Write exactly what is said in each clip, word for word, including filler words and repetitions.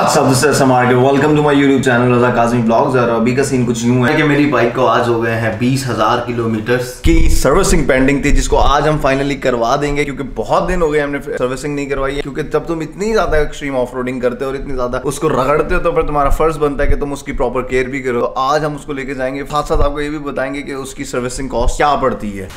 Welcome to my YouTube channel Raza Kazmi blogs. और अभी का सीन कुछ यूं है कि मेरी बाइक को आज हो गए हैं बीस हजार किलोमीटर की सर्विसिंग पेंडिंग थी, जिसको आज हम फाइनली करवा देंगे, क्योंकि बहुत दिन हो गए हमने सर्विसिंग नहीं करवाई है। क्योंकि जब तुम इतनी ज्यादा एक्सट्रीम ऑफ रोडिंग करते हो और इतनी ज्यादा उसको रगड़ते हो तो फिर तुम्हारा फर्ज बनता है कि तुम उसकी प्रॉपर केयर भी करो। तो आज हम उसको लेके जाएंगे, साथ साथ आपको ये भी बताएंगे कि उसकी सर्विसिंग कॉस्ट क्या पड़ती है।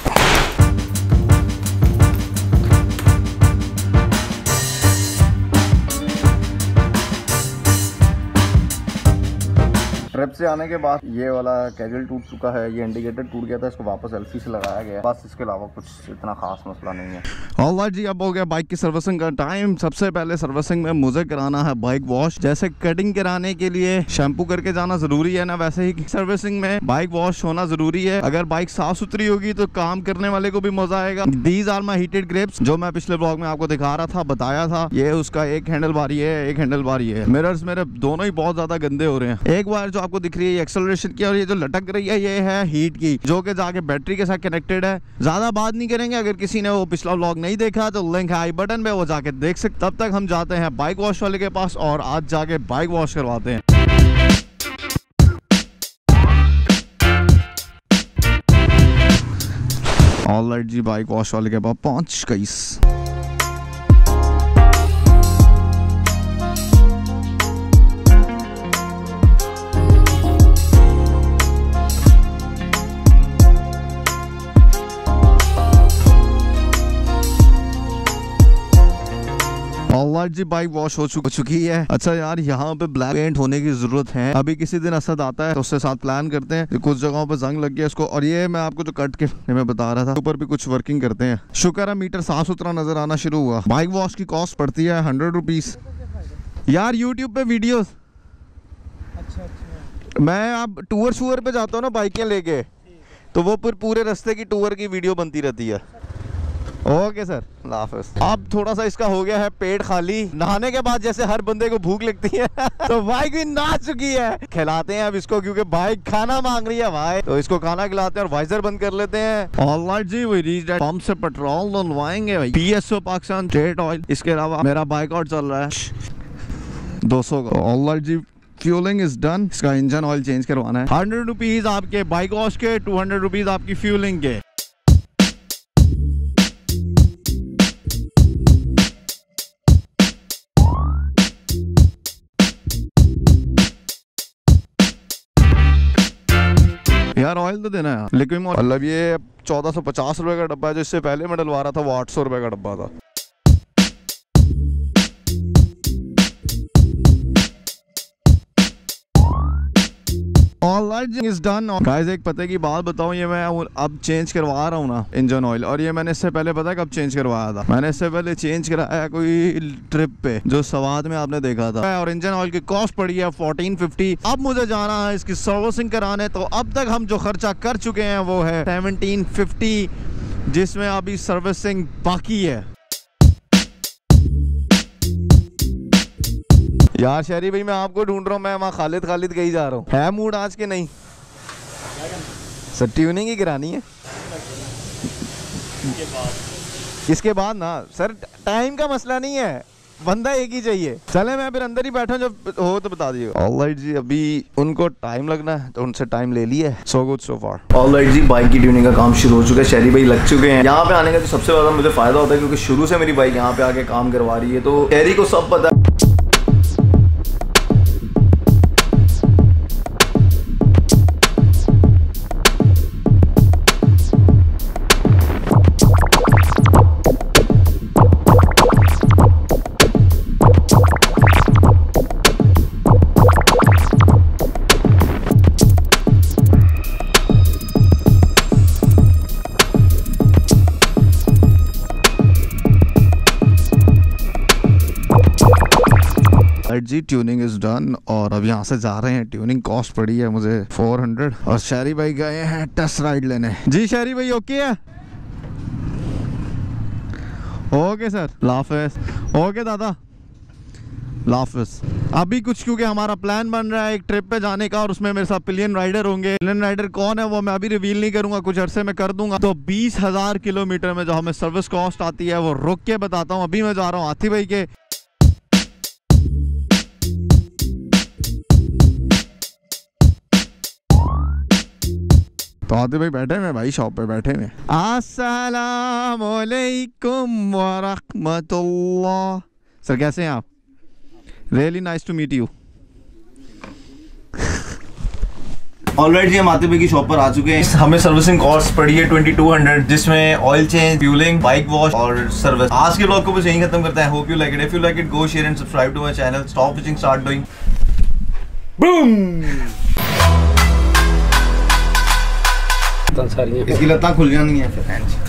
ट्रिप से आने के बाद ये वाला कैजुअल टूट चुका है, ये इंडिकेटर टूट गया था, इसको वापस एलसी से लगाया गया है। बस इसके अलावा कुछ इतना खास मसला नहीं है। ऑलराइट जी, अब हो गया बाइक की सर्विसिंग का टाइम। सबसे पहले सर्विसिंग में मुझे कराना है बाइक वॉश। जैसे कटिंग कराने के लिए शैम्पू करके जाना जरूरी है ना, वैसे ही सर्विसिंग में बाइक वॉश होना जरूरी है। अगर बाइक साफ सुथरी होगी तो काम करने वाले को भी मजा आएगा। These are my heated grips, जो मैं पिछले ब्लॉग में आपको दिखा रहा था, बताया था। ये उसका एक हैंडल बारी है, एक हैंडल बारी है। मिरर्स मेरे दोनों ही बहुत ज्यादा गंदे हो रहे हैं। एक बार जो आपको दिख रही है एक्सेलरेशन की, और ये जो लटक रही है ये है हीट की, जो कि जाके बैटरी के साथ कनेक्टेड है। ज्यादा बात नहीं करेंगे, अगर किसी ने वो पिछला व्लॉग नहीं देखा तो लिंक है आई बटन पे, वो जाके देख सकते। तब तक हम जाते हैं बाइक वॉश वाले के पास और आज जाके बाइक वॉश करवाते हैं। ऑलराइट जी, बाइक वॉश वाले के पास पहुंच गई। ऑलराइट जी, बाइक वॉश हो चुकी है। अच्छा यार, यहाँ पे ब्लैक पेंट होने की जरूरत है। अभी किसी दिन असद आता है तो उसके साथ प्लान करते हैं। कुछ जगहों पे जंग लग गया इसको। और ये मैं आपको जो कट के मैं बता रहा था, ऊपर भी कुछ वर्किंग करते हैं। शुक्र है मीटर साफ सुथरा नजर आना शुरू हुआ। बाइक वॉश की कॉस्ट पड़ती है हंड्रेड रुपीज यार। यूट्यूब पे वीडियोस, अच्छा अच्छा, मैं अब टूर शूर पे जाता हूँ ना बाइकें लेके, तो वो पूरे रास्ते की टूर की वीडियो बनती रहती है। ओके सर, हाफिज़। अब थोड़ा सा इसका हो गया है पेट खाली। नहाने के बाद जैसे हर बंदे को भूख लगती है तो बाइक भी नहा चुकी है। खिलाते हैं अब इसको, क्योंकि बाइक खाना मांग रही है भाई, तो इसको खाना खिलाते हैं और वाइजर बंद कर लेते हैं। ऑलराइट जी, वी रीच्ड एट पंप से पेट्रोल डलवाएंगे भाई। PSO Pakistan state oil. इसके अलावा मेरा बाइक आउट चल रहा है दो सौ का। ऑलराइट जी, फ्यूलिंग इज डन। इसका इंजन ऑयल चेंज करवाना है। हंड्रेड रुपीज आपके बाइक वॉश के, टू हंड्रेड रुपीज आपकी फ्यूलिंग के। यार ऑयल तो देना है लिक्विड। मतलब ये चौदह सौ पचास रुपए का डब्बा है, जो इससे पहले मैं डलवा रहा था वो आठ सौ रुपए का डब्बा था। Alright is done guys. एक पते की बात बताऊं, ये मैं अब चेंज करवा रहा हूँ ना इंजन ऑयल, और ये मैंने इससे पहले पता है कब चेंज करवाया था। मैंने इससे पहले चेंज कराया कोई ट्रिप पे, जो सवाद में आपने देखा था। और इंजन ऑयल की कॉस्ट पड़ी है फोर्टीन फिफ्टी। अब मुझे जाना है इसकी सर्विसिंग कराने, तो अब तक हम जो खर्चा कर चुके हैं वो है सेवनटीन फिफ्टी, जिसमें अभी सर्विसिंग बाकी है। यार शहरी भाई, मैं आपको ढूंढ रहा हूँ। मैं वहाँ खालिद खालिद कहीं जा रहा हूँ। है मूड आज के नहीं? सर ट्यूनिंग ही करानी है इसके बाद ना सर। टाइम का मसला नहीं है, बंदा एक ही चाहिए। चले मैं फिर अंदर ही बैठा, जब हो तो बता दिए। ऑलराइट जी, अभी उनको टाइम लगना है तो उनसे टाइम ले लिया है। So good so far. Alright जी, बाइक की ट्यूनिंग का काम शुरू हो चुका है। शहरी भाई लग चुके हैं। यहाँ पे आने का तो सबसे ज्यादा मुझे फायदा होता है, क्योंकि शुरू से मेरी बाइक यहाँ पे आके काम करवा रही है, तो शहरी को सब पता है। जी, ट्यूनिंग इज डन और अब यहाँ से जा रहे हैं। ट्यूनिंग कॉस्ट पड़ी है मुझे फोर हंड्रेड। और शहरी भाई गए हैं टेस्ट राइड लेने। जी शहरी भाई ओके है? Okay sir, लाफिज। ओके दादा, लाफिज। अभी कुछ क्योंकि हमारा प्लान बन रहा है एक ट्रिप पे जाने का, और उसमें मेरे साथ पिलियन राइडर होंगे। पिलियन राइडर कौन है वो मैं अभी रिवील नहीं करूंगा, कुछ अरसे में कर दूंगा। तो बीस हजार किलोमीटर में जो हमें सर्विस कॉस्ट आती है वो रुक के बताता हूँ। अभी मैं जा रहा हूँ हाथी भाई के तो आते भाई बैठे हुए भाई शॉप पे बैठे हुए। अस्सलाम वालेकुम व रहमतुल्लाह। सर कैसे हैं आप? Really nice to meet you. Alright जी, हम आते भाई की शॉप पर आ चुके हैं। हमें सर्विसिंग कॉस्ट पड़ी है ट्वेंटी टू हंड्रेड, जिसमें oil change, fuelling, bike wash और सर्विस। आज के ब्लॉग को बस यहीं खत्म करते हैं। Hope you like it. If you like it, go share and subscribe to my channel. Stop watching, start doing. Boom. इसकी लत्तां खुल जानी है फिर।